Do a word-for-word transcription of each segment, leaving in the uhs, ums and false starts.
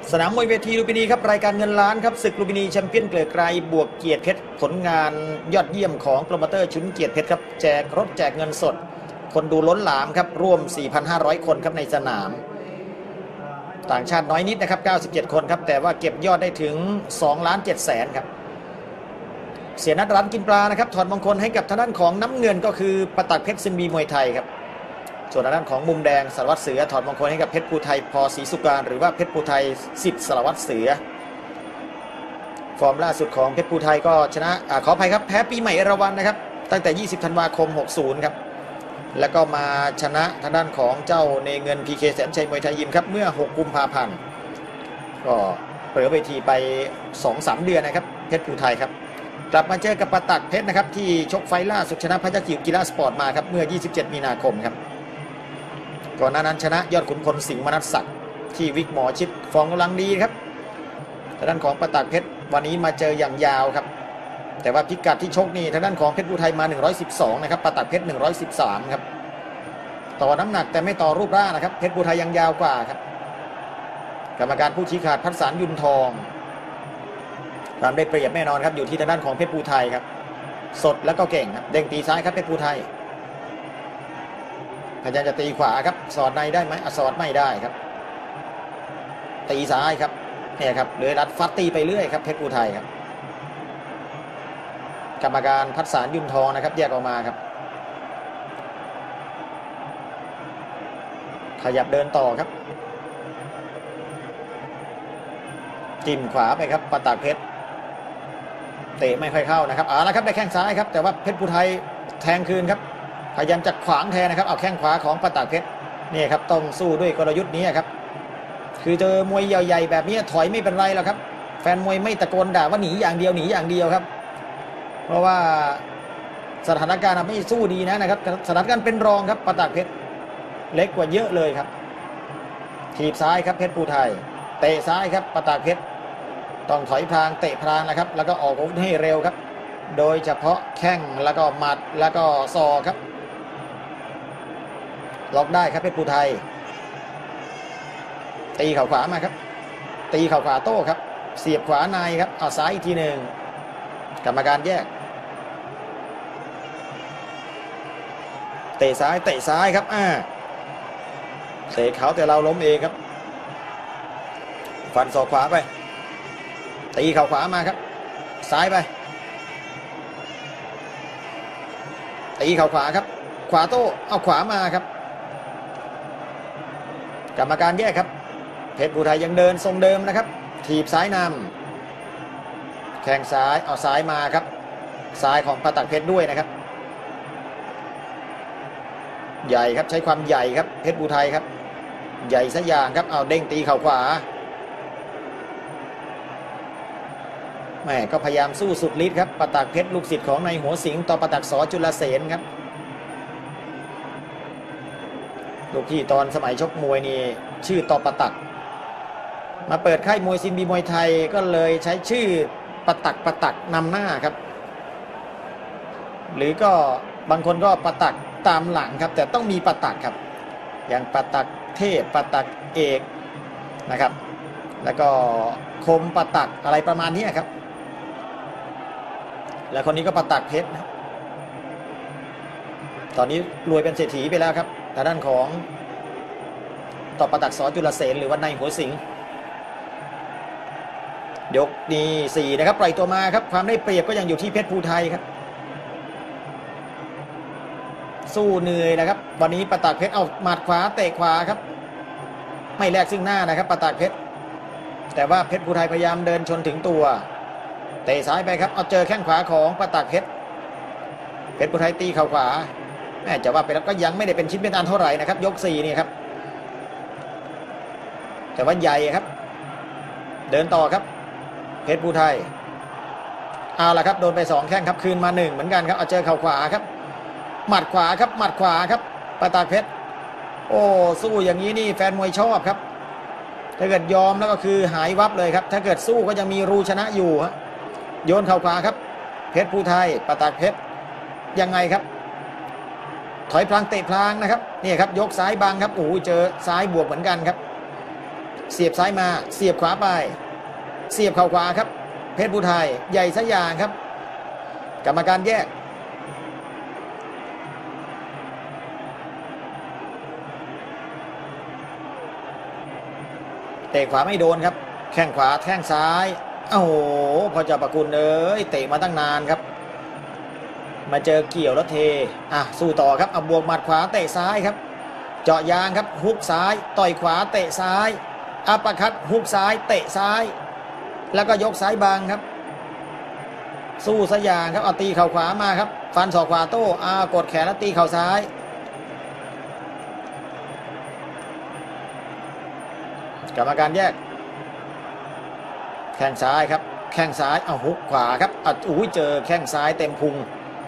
สนามมวยเวทีลุมพินีครับรายการเงินล้านครับศึกลุมพินีแชมเปี้ยนเกลือไกรบวกเกียรติเพชรผลงานยอดเยี่ยมของโปรโมเตอร์ชุนเกียรติเพชรครับแจกรถแจกเงินสดคนดูล้นหลามครับร่วม สี่พันห้าร้อย คนครับในสนามต่างชาติน้อยนิดนะครับเก้าสิบเจ็ดคนครับแต่ว่าเก็บยอดได้ถึงสองล้านเจ็ดแสนครับเสียนัดร้านกินปลานะครับถอดมงคลให้กับทางด้านของน้ำเงินก็คือประตักเพชรซิมบีมวยไทยครับส่วนทางด้านของมุมแดงสารวัตรเสือถอดมงคลให้กับเพชรภูไทยพอศรีสุการหรือว่าเพชรภูไทยสิทธิ์สารวัตรเสือฟอร์มล่าสุดของเพชรภูไทยก็ชนะอขออภัยครับแพ้ปีใหม่เอราวัณนะครับตั้งแต่ยี่สิบธันวาคมหกสิบครับแล้วก็มาชนะทางด้านของเจ้าเนเงิน พี เค แสนชัยมวยไทยยิมครับเมื่อหกกุมภาพันธ์ก็เปิดเวทีไป สองถึงสาม เดือนนะครับเพชรภูไทยครับกลับมาเจอกับประตักเพชรนะครับที่ชกไฟล่าสุดชนะพระเจ้าจิ๋วกีฬาสปอร์ตมาครับเมื่อยี่สิบเจ็ดมีนาคมครับก่อนหน้านั้นชนะยอดขุนพลสิงห์มนัสศักดิ์ที่วิกหมอชิดฟองกำลังดีครับทางด้านของประตักเพชรวันนี้มาเจออย่างยาวครับแต่ว่าพิกัดที่ชกนี่ทางด้านของเพชรภูไทยมาหนึ่งร้อยสิบสองนะครับประตักเพชรหนึ่งร้อยสิบสามครับต่อน้ำหนักแต่ไม่ต่อรูปร่างนะครับเพชรภูไทยยังยาวกว่าครับกรรมการผู้ชี้ขาดพัฒสารยุนทองความได้เปรียบแน่นอนครับอยู่ที่ทางด้านของเพชรภูไทยครับสดแล้วก็เก่งครับเด้งตีซ้ายครับเพชรภูไทยพยายามจะตีขวาครับสอดในได้ไหมสอดไม่ได้ครับตีซ้ายครับเนี่ยครับเลยรัดฟัดตีไปเรื่อยครับเพชรภูไทยครับกรรมการพัฒสารยุนทองนะครับแยกออกมาครับขยับเดินต่อครับจิ้มขวาไปครับประตักเพชรเตะไม่ค่อยเข้านะครับเอาละครับได้แข้งซ้ายครับแต่ว่าเพชรภูไทยแทงคืนครับพยายามจะขวางแทนนะครับเอาแข้งขวาของประตักเพชรนี่ครับต้องสู้ด้วยกลยุทธ์นี้ครับคือเจอมวยใหญ่ๆแบบนี้ถอยไม่เป็นไรแล้วครับแฟนมวยไม่ตะโกนด่าว่าหนีอย่างเดียวหนีอย่างเดียวครับเพราะว่าสถานการณ์ไม่สู้ดีนะนะครับสถานการณ์เป็นรองครับประตักเพชรเล็กกว่าเยอะเลยครับถีบซ้ายครับเพชรภูไทยเตะซ้ายครับประตักเพชรต้องถอยพลางเตะพลางนะครับแล้วก็ออกอาวุธให้เร็วครับโดยเฉพาะแข้งแล้วก็หมัดแล้วก็ศอกครับล็อกได้ครับเพชรภูไทยตีเข่าขวามาครับตีเข่าขวาโต้ครับเสียบขวาในครับเอาซ้ายอีกทีหนึ่งกรรมการแยกเตะซ้ายเตะซ้ายครับอ่าเตะเขาแต่เราล้มเองครับฟันศอกขวาไปตีเข่าขวามาครับซ้ายไปตีเข่าขวาครับขวาโต้เอาขวามาครับกรรมการแยกครับเพชรภูไทยยังเดินทรงเดิมนะครับถีบซ้ายนำแข้งซ้ายเอาซ้ายมาครับซ้ายของประตักเพชรด้วยนะครับใหญ่ครับใช้ความใหญ่ครับเพชรภูไทยครับใหญ่ซะอย่างครับเอาเด้งตีเข่าขวาแม่ก็พยายามสู้สุดฤทธิ์ครับประตักเพชรลูกศิษย์ของนายหัวสิงห์ต่อประตักสจุลเสนครับลูกพี่ตอนสมัยชกมวยนี่ชื่อต่อประตักมาเปิดค่ายมวยซิมบีมวยไทยก็เลยใช้ชื่อประตักประตักนำหน้าครับหรือก็บางคนก็ประตักตามหลังครับแต่ต้องมีประตักครับอย่างประตักเทพประตักเอกนะครับแล้วก็คมประตักอะไรประมาณนี้ครับแล้วคนนี้ก็ประตักเพชรนะตอนนี้รวยเป็นเศรษฐีไปแล้วครับทางด้านของต่อประตักสจุลเสนหรือว่านายหัวสิงห์ยกนี้สี่นะครับปล่อยตัวมาครับความได้เปรียบก็ยังอยู่ที่เพชรภูไทยครับสู้เหนื่อยนะครับวันนี้ประตักเพชรเอาหมัดขวาเตะขวาครับไม่แลกซึ่งหน้านะครับประตักเพชรแต่ว่าเพชรภูไทยพยายามเดินชนถึงตัวเตะซ้ายไปครับเอาเจอแข้งขวาของประตักเพชรเพชรภูไทยตีเข่าขวาแม่จะว่าไปแล้วก็ยังไม่ได้เป็นชิ้นเป็นอันเท่าไหร่นะครับยกสี่นี่ครับแต่ว่าใหญ่ครับเดินต่อครับเพชรภูไทยเอาละครับโดนไปสองแข้งครับคืนมาหนึ่งเหมือนกันครับเอาเจอเข่าขวาครับหมัดขวาครับหมัดขวาครับประตักเพชรโอ้สู้อย่างนี้นี่แฟนมวยชอบครับถ้าเกิดยอมแล้วก็คือหายวับเลยครับถ้าเกิดสู้ก็ยังมีรูชนะอยู่ฮะโยนเข่าขวาครับเพชรภูไทยประตักเพชรยังไงครับถอยพลางเตะพลางนะครับนี่ครับยกซ้ายบังครับโอ้เจอซ้ายบวกเหมือนกันครับเสียบซ้ายมาเสียบขวาไปเสียบเข่าขวาครับเพชรภูไทยใหญ่ซะอย่างครับกรรมการแยกเตะขวาไม่โดนครับแข้งขวาแข้งซ้ายโอ้โหพอจะประกุลเอ้ยเตะมาตั้งนานครับมาเจอเกี่ยวแล้วเทอ่ะสู้ต่อครับเอาบวกหมัดขวาเตะซ้ายครับเจาะยางครับฮุกซ้ายต่อยขวาเตะซ้ายอัปเปอร์คัตฮุกซ้ายเตะซ้ายแล้วก็ยกซ้ายบังครับสู้ซะอย่างครับเอาตีเข่าขวามาครับฟันศอกขวาโต้อากดแขนแล้วตีเข่าซ้ายกรรมการแยกแข้งซ้ายครับแข้งซ้ายเอาฮุกขวาครับอ่ะอุ้ยเจอแข้งซ้ายเต็มพุง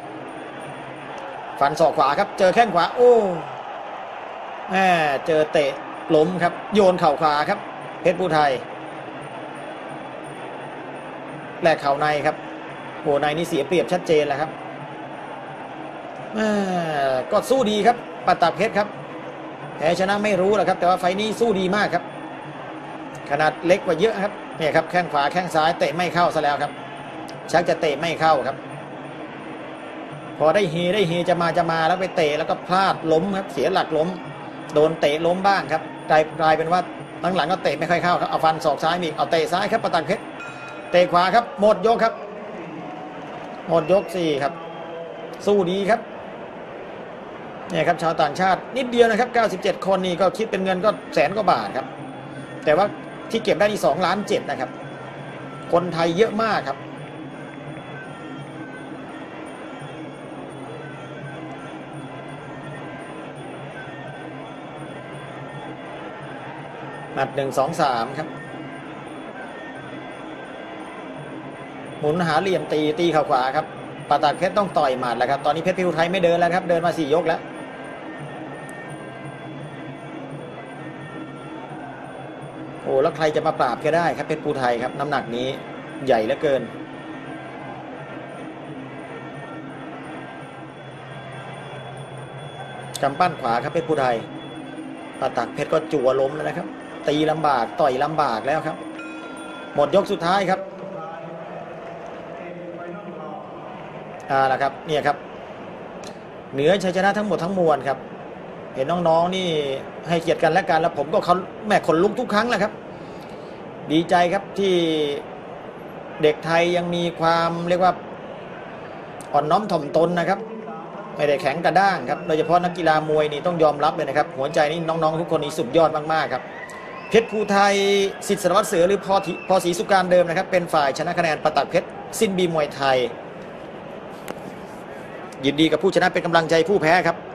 ฟันศอกขวาครับเจอแข้งขวาโอ้แหมเจอเตะล้มครับโยนเข่าขวาครับเพชรภูไทยแลกเข่าในครับโอ้ในนี่เสียเปรียบชัดเจนแล้วครับก็สู้ดีครับปัตตาเพชรครับแพ้ชนะไม่รู้แหละครับแต่ว่าไฟนี้สู้ดีมากครับขนาดเล็กกว่าเยอะครับเนี่ยครับแข้งขวาแข้งซ้ายเตะไม่เข้าซะแล้วครับชักจะเตะไม่เข้าครับพอได้เฮได้เฮจะมาจะมาแล้วไปเตะแล้วก็พลาดล้มครับเสียหลักล้มโดนเตะล้มบ้างครับกลายกลายเป็นว่าหลังๆก็เตะไม่ค่อยเข้าครับเอาฟันศอกซ้ายมีเอาเตะซ้ายครับปัตตาเพชรเตะขวาครับหมดยกครับหมดยกสี่ครับสู้ดีครับเนี่ยครับชาวต่างชาตินิดเดียวนะครับเก้าสิบเจ็ดคนนี่ก็คิดเป็นเงินก็แสนกว่าบาทครับแต่ว่าที่เก็บได้นี่สองล้านเจ็ดนะครับคนไทยเยอะมากครับหมัดหนึ่งสองสามครับหมุนหาเหลี่ยมตีตีเข่าขวาครับปัตตาเพชรต้องต่อยหมัดแล้วครับตอนนี้เพชรภูไทยไม่เดินแล้วครับเดินมาสี่ยกแล้วโอ้แล้วใครจะมาปราบแกได้ครับเพชรภูไทยครับน้ำหนักนี้ใหญ่เหลือเกินกำปั้นขวาครับเพชรภูไทยปัตตาเพชรก็จั่วล้มแล้วนะครับตีลำบากต่อยลำบากแล้วครับหมดยกสุดท้ายครับอ่าละครับเนี่ยครับเหนือชัยชนะทั้งหมดทั้งมวลครับเห็นน้องๆนี่ให้เกียรติกันและกันแล้วผมก็เขาแม่ขนลุกทุกครั้งแหละครับดีใจครับที่เด็กไทยยังมีความเรียกว่าอ่อนน้อมถ่อมตนนะครับไม่ได้แข็งกระด้างครับโดยเฉพาะนักกีฬามวยนี่ต้องยอมรับเลยนะครับหัวใจนี่น้องๆทุกคนนี่สุดยอดมากๆครับเพชรภูไทยสิทธิ์สารวัตรเสือหรือพอพอศรีสุการเดิมนะครับเป็นฝ่ายชนะคะแนนปัตตาเพชรซินบีมวยไทยยินดีกับผู้ชนะเป็นกำลังใจผู้แพ้ครับ